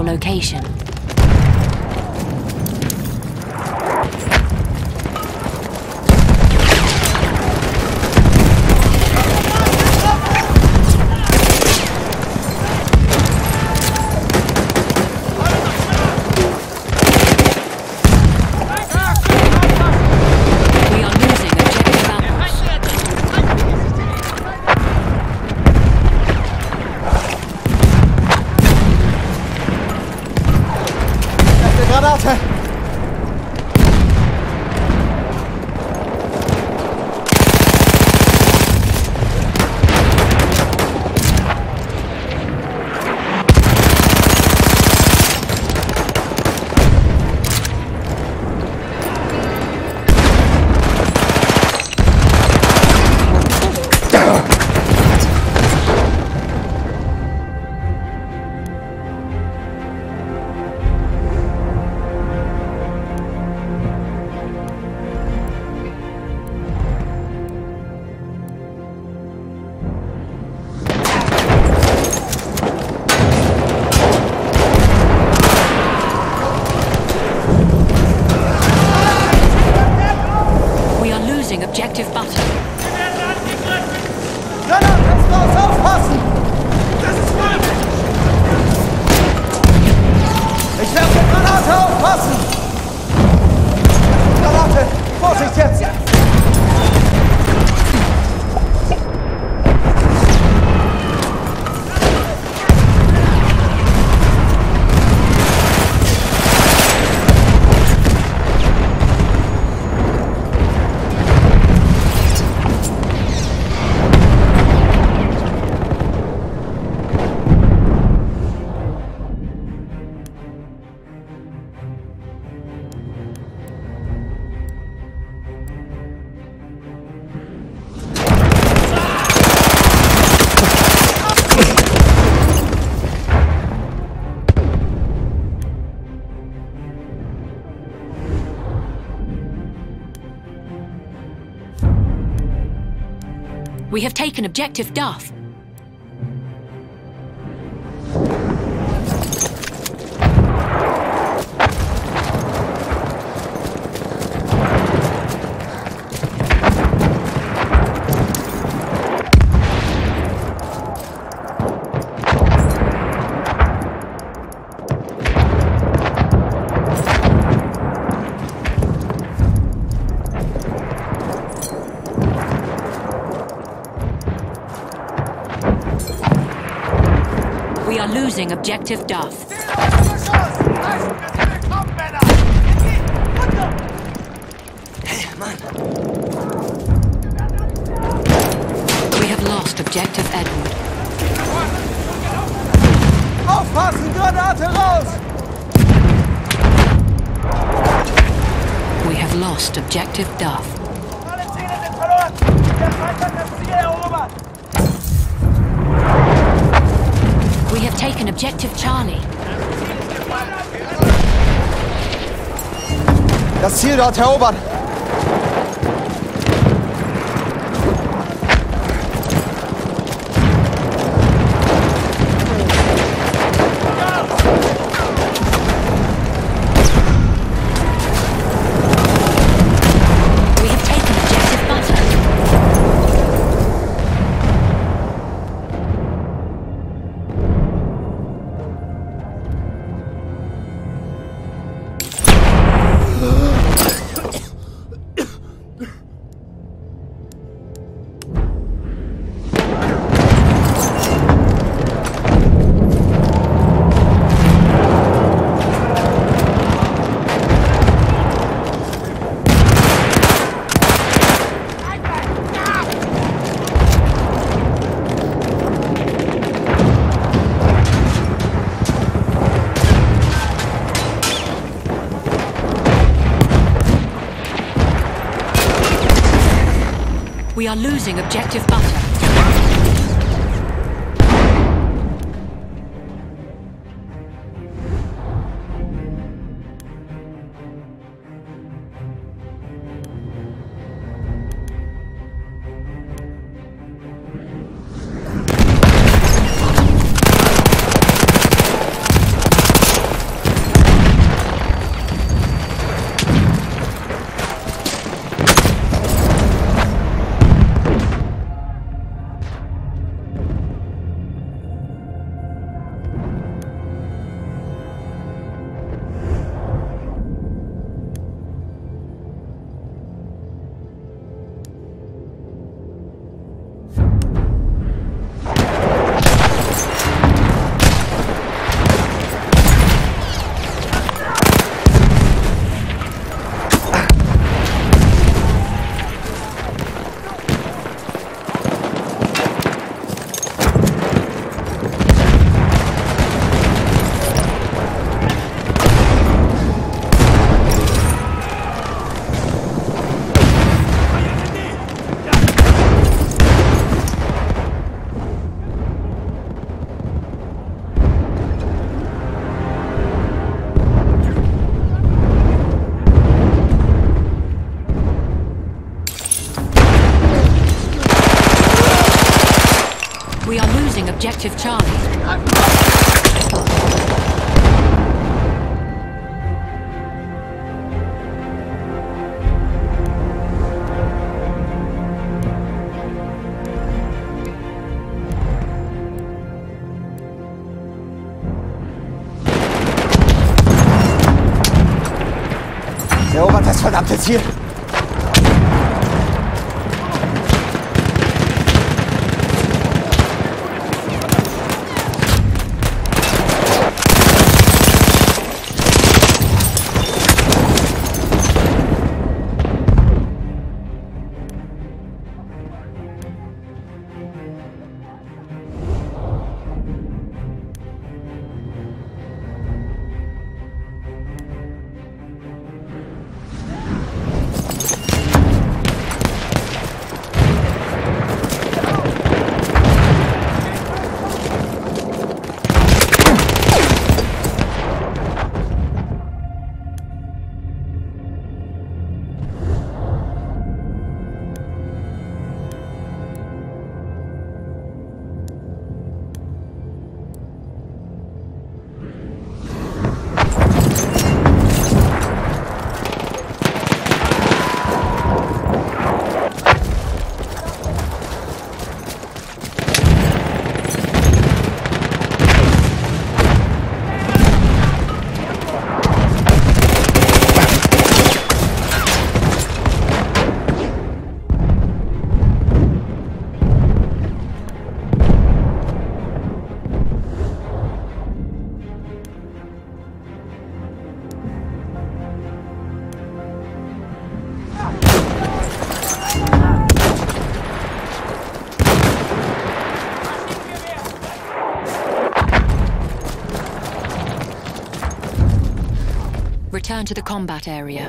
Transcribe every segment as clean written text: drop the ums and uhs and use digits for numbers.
your location. Objective Butter. Kannst raus, aufpassen! Das ist voll! Ich werfe Granate, aufpassen! Granate! Vorsicht jetzt! We have taken Objective Duff. We are losing Objective Duff. Hey, Mann! We have lost Objective Edward. Aufpassen! Granate raus! We have lost Objective Duff. Alle Ziele sind verloren! Der Feind hat das Ziel erobert! We have taken Objective Charlie. Das Ziel dort erobern! We have taken Objective Butter. We are losing Objective Butter. Objective Charlie. Erobert das verdammte Ziel! Return to the combat area.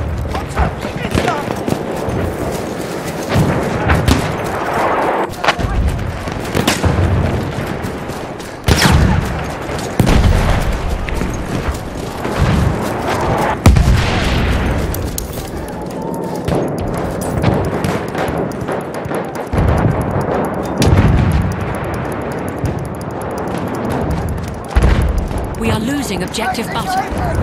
We are losing objective butter.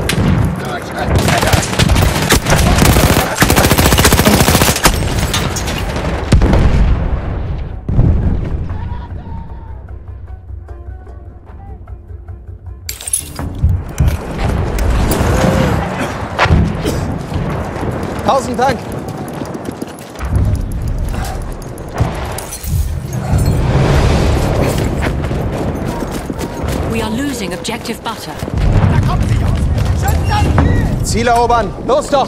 Tausend Dank! We are losing objective butter. Ziel erobern! Los doch!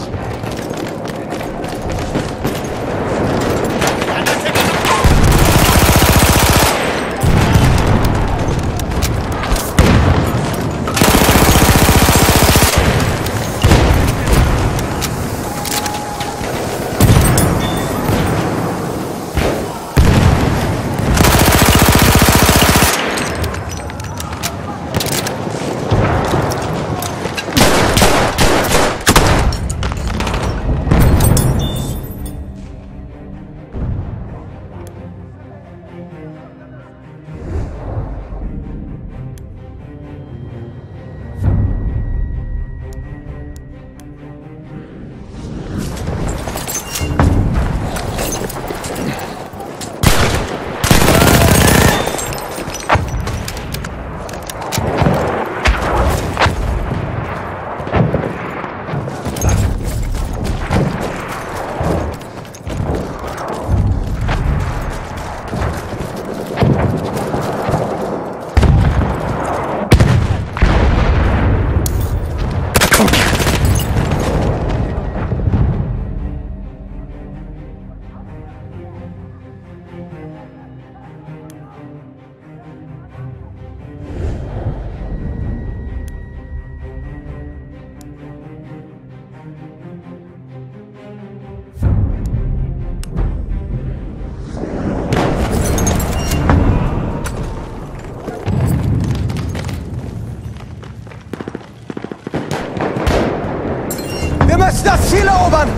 Wir müssen das Ziel erobern!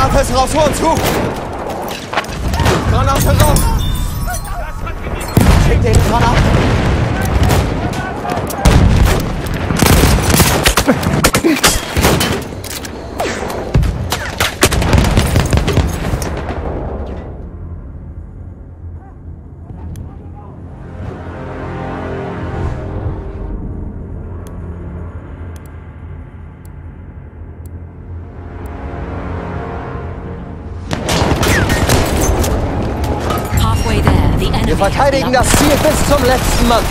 Granate ist raus, Ohren zu! Granate raus! Schick den Granaten! Halfway there, the enemy Wir verteidigen das Ziel bis zum letzten Mann.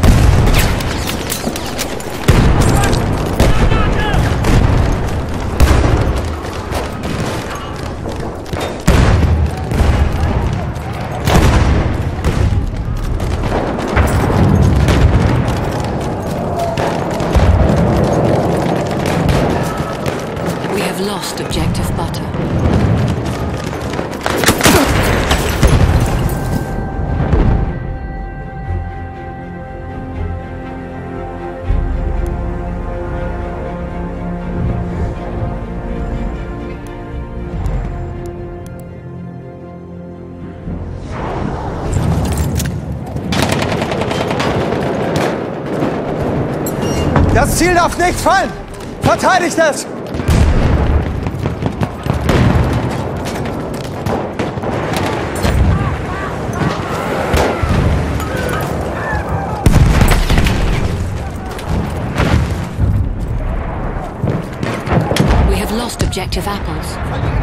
We have lost objective butter. Das Ziel darf nicht fallen! Verteidigt es! We have lost objective apples.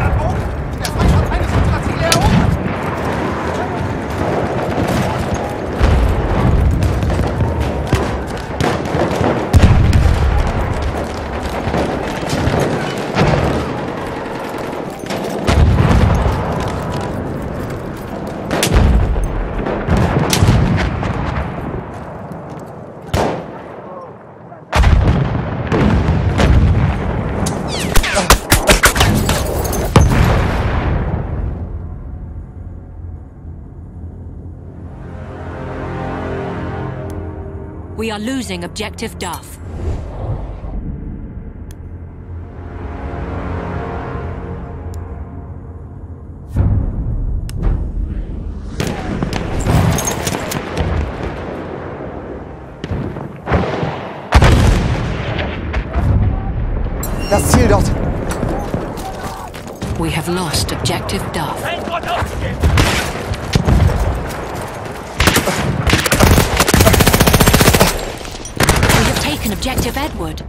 We are losing objective Duff. Das Ziel dort! We have lost objective Duff. Kein Wort aufzugeben! We have taken objective Edward.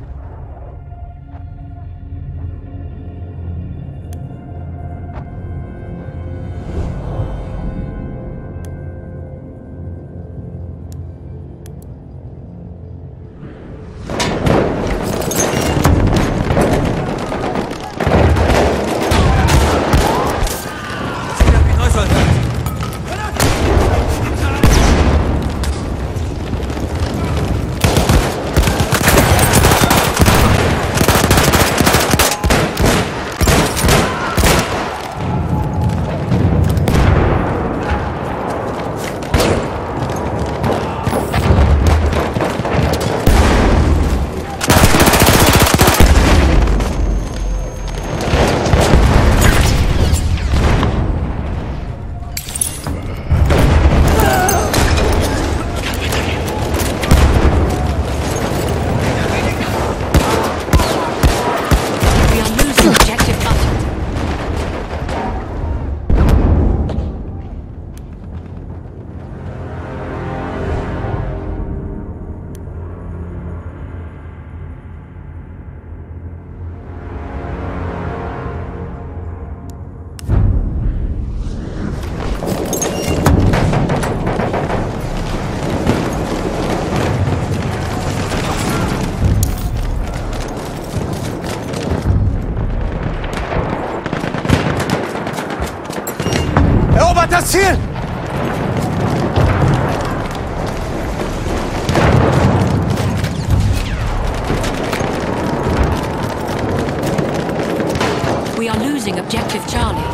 Das Ziel! We are losing objective Charlie.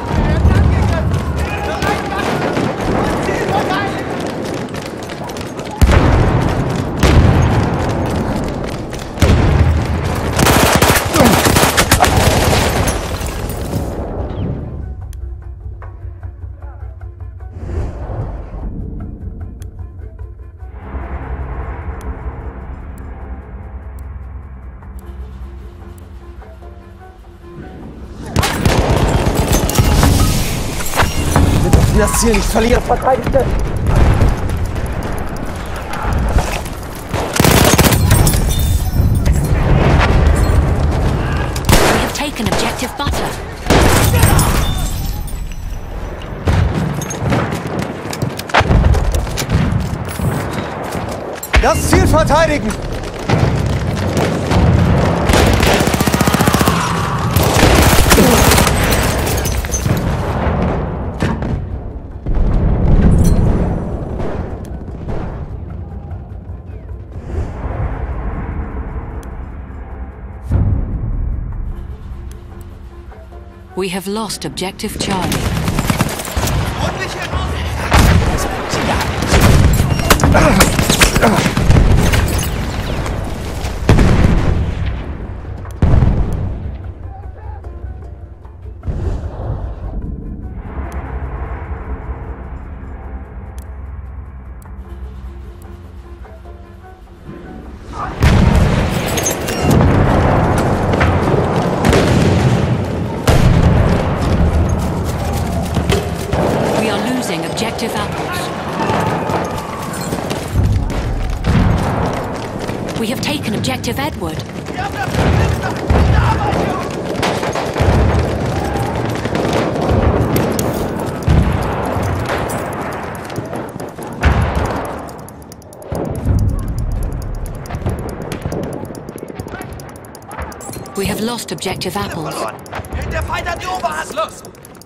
dürfen das Ziel nicht verlieren. Verteidigte! We have taken objective butter. Das Ziel verteidigen! We have lost objective Charlie. We are losing objective apples. We have taken objective Edward. We have lost objective apples. Der Feind hat die Oberhand! Los!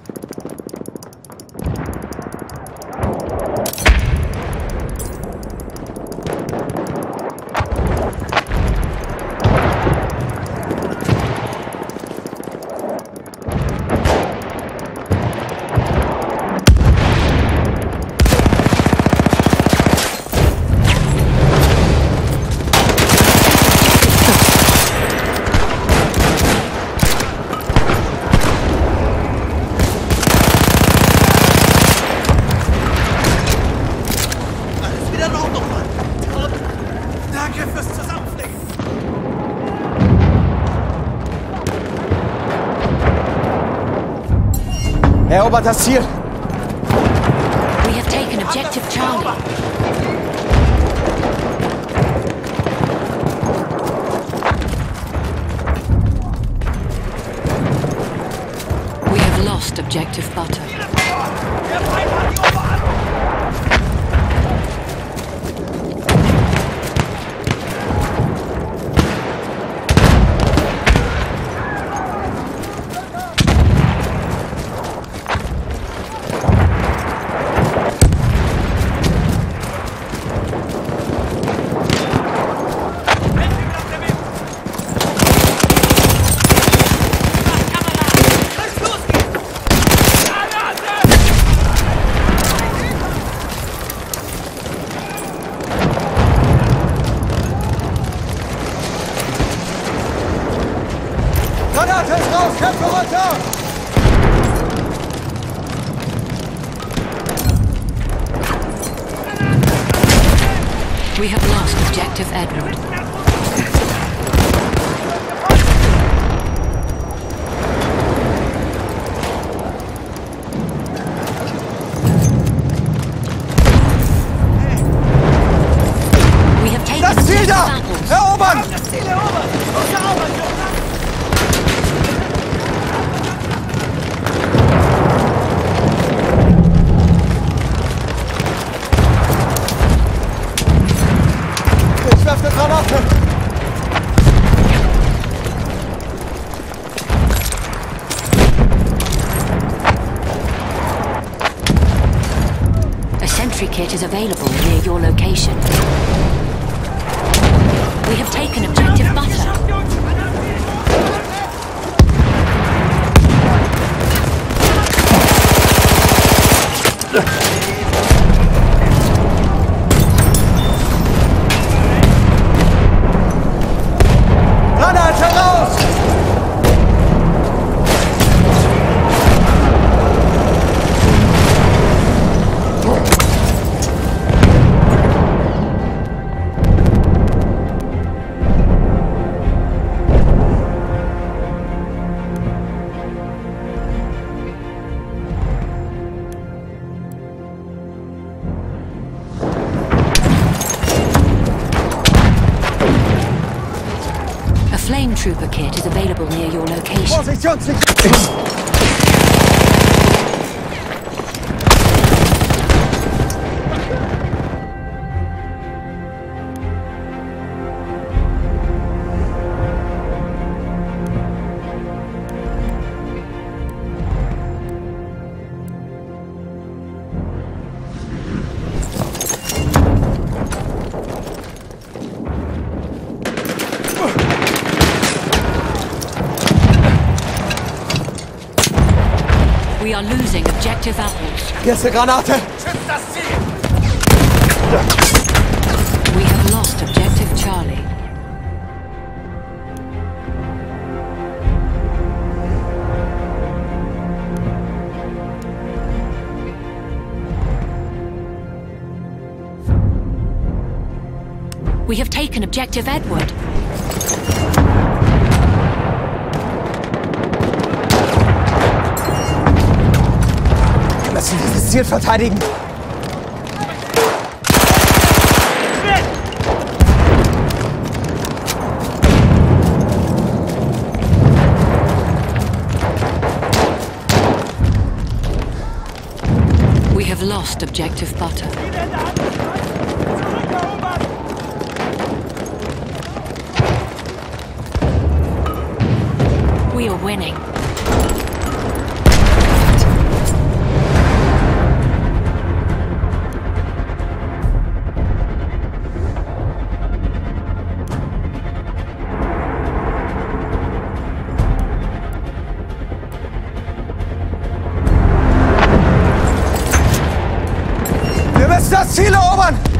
Danke fürs Zusammenfliegen. Erobert das Ziel! We have taken objective Charlie. We have lost objective butter. Der Feind hat die Oberhand! Granate ist raus! Köpfe runter! We have lost objective Edward. We have taken Das Ziel objective da! apples. Erobern! Das Ziel erobert! Gute Arbeit, Jungs! Ich werfe eine Granate! A sentry kit is available near your location. We have taken objective butter. Granate raus! flame trooper kit is available near your location. Vorsicht, Jungs! We are losing objective apples. Erste Granate! Schützt das Ziel! We have lost objective Charlie. We have taken objective Edward. Wir müssen dieses Ziel verteidigen. We have lost objective Butter. Zurückerobert! We are winning. Wir müssen das Ziel erobern!